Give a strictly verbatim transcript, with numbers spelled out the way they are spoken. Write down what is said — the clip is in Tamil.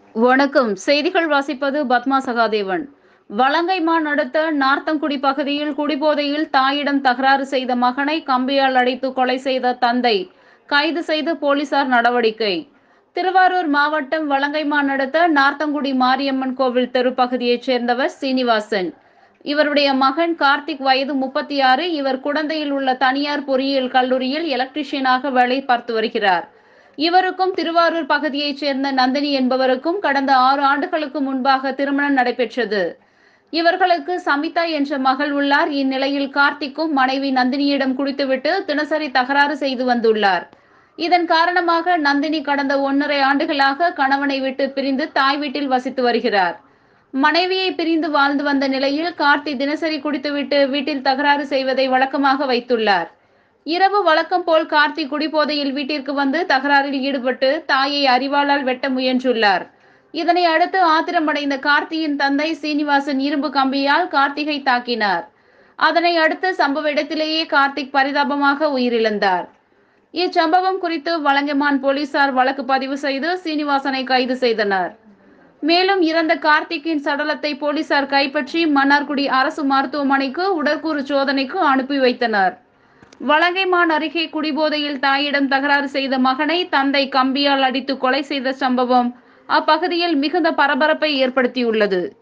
வணக்கம். செய்திகள் வாசிப்பது பத்மா சகாதேவன். வலங்கைமான் அடுத்த நார்த்தங்குடி பகுதியில் குடிபோதையில் தாயிடம் தகராறு செய்த மகனை கம்பியால் அடித்து கொலை செய்த தந்தை கைது செய்து போலீசார் நடவடிக்கை. திருவாரூர் மாவட்டம் வலங்கைமான் அடுத்த நார்த்தங்குடி மாரியம்மன் கோவில் தெரு பகுதியைச் சேர்ந்தவர் சீனிவாசன். இவருடைய மகன் கார்த்திக் வயது முப்பத்தி ஆறு. இவர் குடந்தையில் உள்ள தனியார் பொறியியல் கல்லூரியில் எலக்ட்ரீஷியனாக வேலை பார்த்து வருகிறார். இவருக்கும் திருவாரூர் பகுதியைச் சேர்ந்த நந்தினி என்பவருக்கும் கடந்த ஆறு ஆண்டுகளுக்கு முன்பாக திருமணம் நடைபெற்றது. இவர்களுக்கு சமிதா என்ற மகள் உள்ளார். இந்நிலையில் கார்த்திக்கும் மனைவி நந்தினியிடம் குடித்துவிட்டு தினசரி தகராறு செய்து வந்துள்ளார். இதன் காரணமாக நந்தினி கடந்த ஒன்றரை ஆண்டுகளாக கணவனை விட்டு பிரிந்து தாய் வீட்டில் வசித்து வருகிறார். மனைவியை பிரிந்து வாழ்ந்து வந்த நிலையில் கார்த்தி தினசரி குடித்துவிட்டு வீட்டில் தகராறு செய்வதை வழக்கமாக வைத்துள்ளார். இரவு வழக்கம் போல் கார்த்தி குடிபோதையில் வீட்டிற்கு வந்து தகராறில் ஈடுபட்டு தாயை அரிவாளால் வெட்ட முயன்றுள்ளார். இதனை அடுத்து ஆத்திரமடைந்த கார்த்தியின் தந்தை சீனிவாசன் இரும்பு கம்பியால் கார்த்திகை தாக்கினார். அதனை அடுத்து சம்பவ இடத்திலேயே கார்த்திக் பரிதாபமாக உயிரிழந்தார். இச்சம்பவம் குறித்து வலங்கைமான் போலீசார் வழக்கு பதிவு செய்து சீனிவாசனை கைது செய்தனர். மேலும் இறந்த கார்த்திக்கின் சடலத்தை போலீசார் கைப்பற்றி மன்னார்குடி அரசு மருத்துவமனைக்கு உடற்கூறு சோதனைக்கு அனுப்பி வைத்தனர். வலங்கைமான் அருகே குடிபோதையில் தாயிடம் தகராறு செய்த மகனை தந்தை கம்பியால் அடித்து கொலை செய்த சம்பவம் அப்பகுதியில் மிகுந்த பரபரப்பை ஏற்படுத்தியுள்ளது.